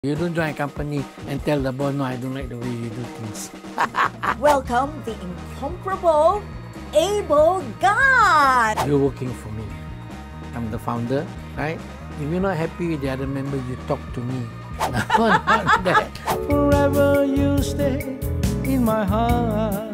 You don't join a company and tell the boss, no, I don't like the way you do things. Welcome the incomparable, able God. You're working for me. I'm the founder, right? If you're not happy with the other member, you talk to me. Not that. Forever you stay in my heart.